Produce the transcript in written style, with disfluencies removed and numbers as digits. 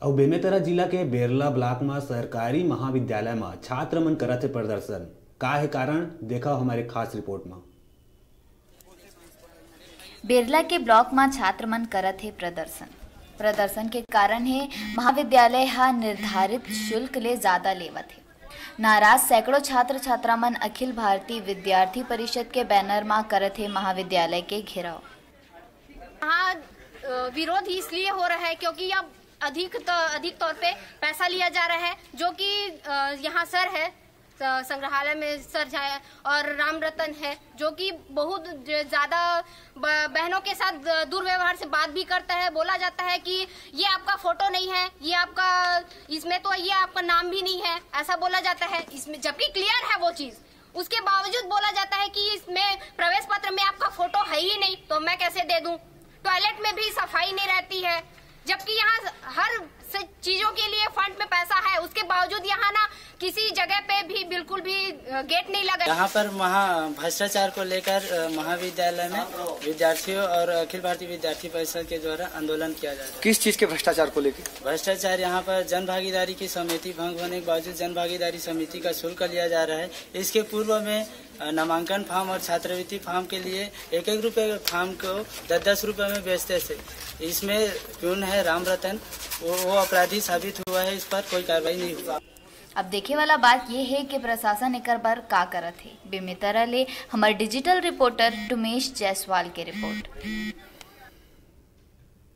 और बेमेतरा जिला के बेरला ब्लॉक में सरकारी महाविद्यालय में छात्र मन करत है प्रदर्शन। का है कारण, देखा हमारे खास रिपोर्ट में। बेरला के ब्लॉक में छात्र मन करत है प्रदर्शन के कारण है महाविद्यालय निर्धारित शुल्क ले ज्यादा लेवत है। नाराज सैकड़ों छात्र छात्रा मन अखिल भारतीय विद्यार्थी परिषद के बैनर में करत है महाविद्यालय के घेराव। हाँ, विरोध इसलिए हो रहा है क्योंकि अब अधिक तौर पे पैसा लिया जा रहा है, जो कि यहाँ सर है, संग्रहालय में सर है और राम रतन है, जो कि बहुत ज्यादा बहनों के साथ दुर्व्यवहार से बात भी करता है। बोला जाता है कि ये आपका फोटो नहीं है, ये आपका इसमें तो ये आपका नाम भी नहीं है, ऐसा बोला जाता है इसमें, जबकि क्लियर है वो चीज। उसके बावजूद बोला जाता है कि इसमें प्रवेश पत्र में आपका फोटो है ही नहीं, तो मैं कैसे दे दूं। टॉयलेट में भी सफाई नहीं रहती है, जबकि यहाँ हर चीजों के लिए फंड में पैसा है, उसके बावजूद यहाँ ना किसी जगह पे भी बिल्कुल भी गेट नहीं लगा। यहाँ पर भ्रष्टाचार को लेकर महाविद्यालय में विद्यार्थियों और अखिल भारतीय विद्यार्थी परिषद के द्वारा आंदोलन किया जा रहा है। किस चीज के भ्रष्टाचार को लेकर? भ्रष्टाचार यहाँ पर जन भागीदारी की समिति भंग होने के बावजूद जन भागीदारी समिति का शुल्क लिया जा रहा है। इसके पूर्व में नामांकन फॉर्म और छात्रवृत्ति फॉर्म के लिए 1-1 रुपए फॉर्म को 10-10 रुपए में बेचते थे। इसमें प्यून है राम रतन, वो अपराधी साबित हुआ है, इस पर कोई कार्रवाई नहीं हुआ। अब देखे वाला बात यह है कि प्रशासन एकर पर का करत है। बेमेतरा ले हमारे डिजिटल रिपोर्टर टुमेश जायसवाल के रिपोर्ट।